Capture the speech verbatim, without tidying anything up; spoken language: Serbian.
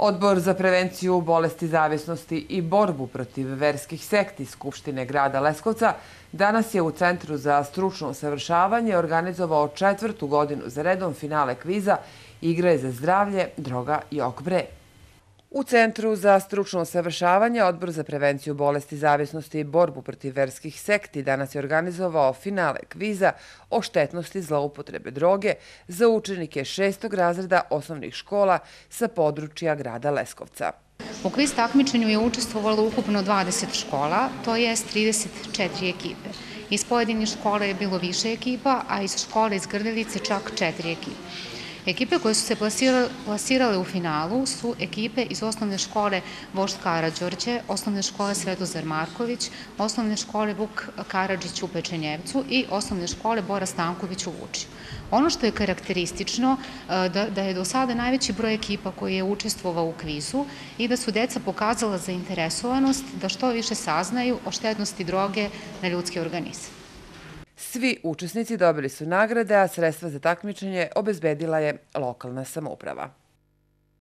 Odbor za prevenciju bolesti zavisnosti i borbu protiv verskih sekti Skupštine grada Leskovca danas je u Centru za stručno usavršavanje organizovao četvrtu godinu za redom finale kviza Igre za zdravlje, droga i ok bre. U Centru za stručno usavršavanje Odbor za prevenciju bolesti zavisnosti i borbu protiv verskih sekti danas je organizovao finale kviza o štetnosti zloupotrebe droge za učenike šestog razreda osnovnih škola sa područja grada Leskovca. U kviz takmičenju je učestvovalo ukupno dvadeset škola, to je trideset četiri ekipe. Iz pojedinih škola je bilo više ekipa, a iz škole iz Grdelice čak četiri ekipe. Ekipe koje su se plasirale u finalu su ekipe iz osnovne škole Vožd Karađorđe, osnovne škole Svetozar Marković, osnovne škole Vuk Karadžić u Pečenjevcu i osnovne škole Bora Stanković u Vučju. Ono što je karakteristično da je do sada najveći broj ekipa koji je učestvovao u kvizu i da su deca pokazala zainteresovanost da što više saznaju o štetnosti droge na ljudski organizam. Svi učesnici dobili su nagrade, a sredstva za takmičenje obezbedila je lokalna samouprava.